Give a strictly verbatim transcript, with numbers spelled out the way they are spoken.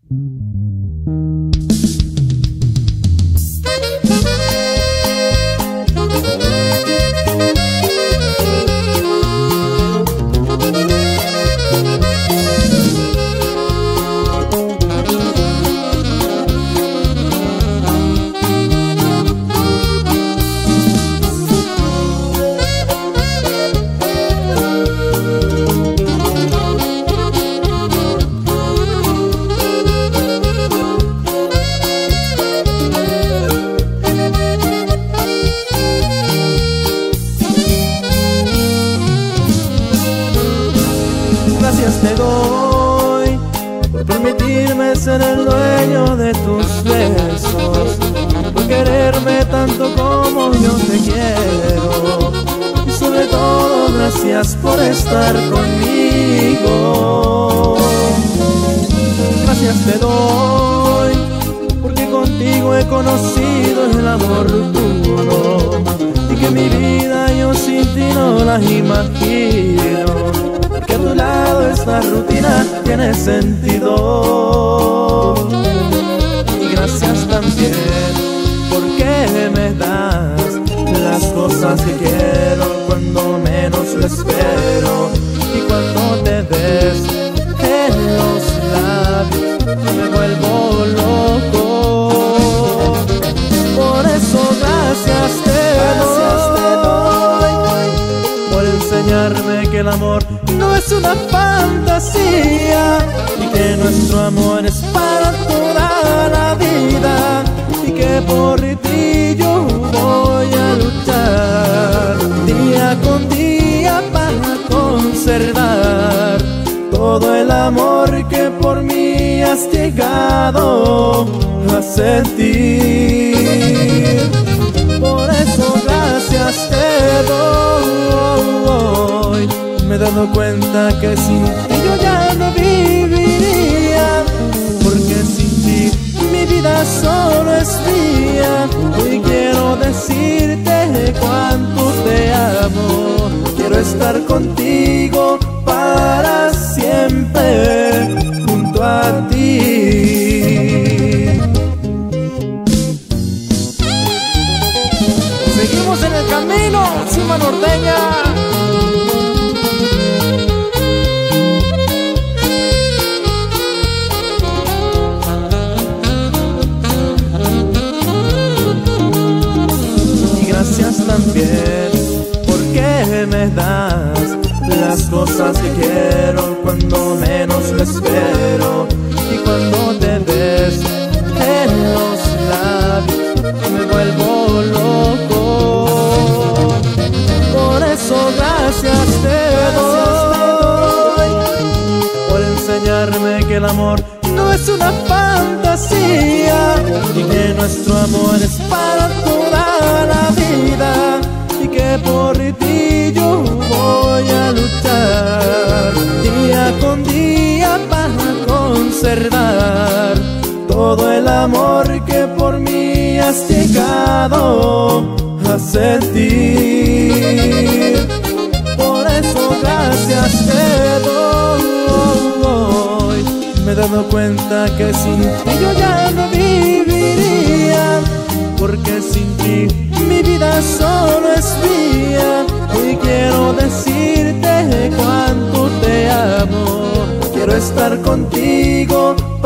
Gracias te doy por permitirme ser el dueño de tus besos, por quererme tanto como yo te quiero, y sobre todo gracias por estar conmigo. Gracias te doy porque contigo he conocido el amor puro, y que mi vida yo sin ti no la imagino, que a tu lado esta rutina tiene sentido. Y gracias también porque me das las cosas que quiero cuando menos lo espero, y cuando te ves en los labios me vuelvo loco. Por eso gracias te doy por enseñarme que el amor no es una fantasía, y que nuestro amor es para toda la vida, y que por ti yo voy a luchar día con día para conservar todo el amor que por mí has llegado a sentir. Por eso gracias te doy. Me he dado cuenta que sin ti yo ya no viviría, porque sin ti mi vida solo es mía. Hoy quiero decirte cuánto te amo, quiero estar contigo para siempre junto a ti. Seguimos en el camino, Cima Norteña. También porque me das las cosas que quiero cuando menos lo espero, y cuando te ves en los labios me vuelvo loco. Por eso gracias te doy por enseñarme que el amor no es una fantasía, y que nuestro amor es para toda la vida, y que por ti yo voy a luchar día con día para conservar todo el amor que por mí has llegado a sentir. Por eso gracias te doy. Me he dado cuenta que sin ti yo ya no viviría, porque sin ti mi vida solo es mía. Hoy quiero decirte cuánto te amo, quiero estar contigo